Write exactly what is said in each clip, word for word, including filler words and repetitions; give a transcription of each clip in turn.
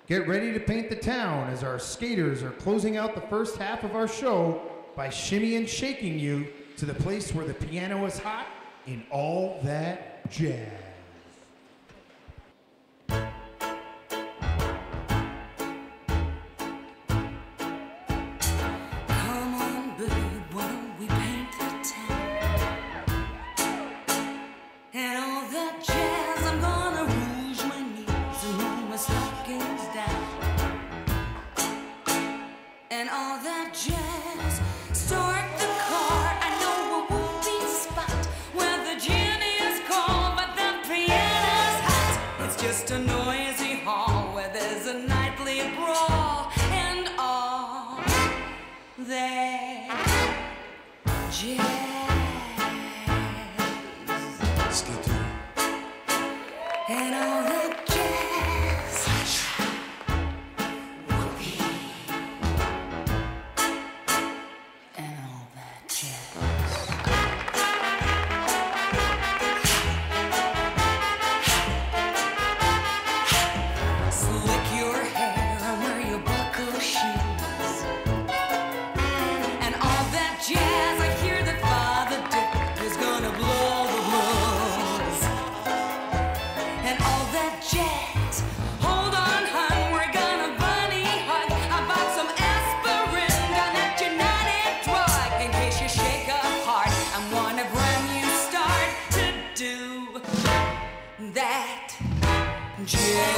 Get ready to paint the town as our skaters are closing out the first half of our show by shimmy and shaking you to the place where the piano is hot in all that jazz. And all that jazz, start the car. I know a whoopee spot where the gin is cold, but the piano's hot. It's just a noisy hall where there's a nightly brawl and all that jazz. And all that jazz. That jazz.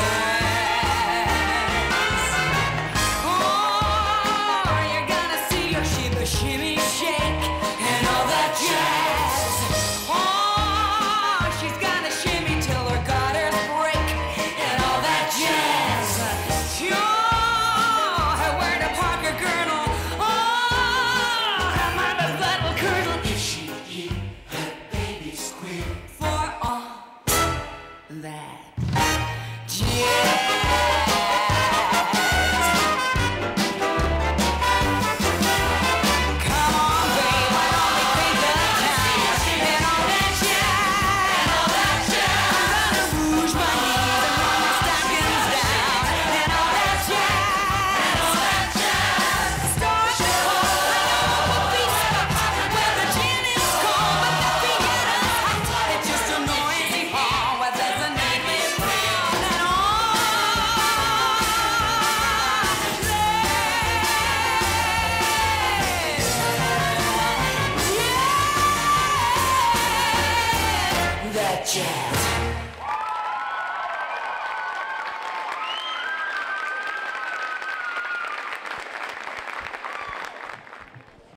Oh, you're gonna see her shimmy, shimmy, shake, and all that jazz. Oh, she's gonna shimmy till her gutters break, and all that jazz. Sure, where to park her girdle? Oh, her mother's little curdle. If she eat her baby squeal for all that jazz.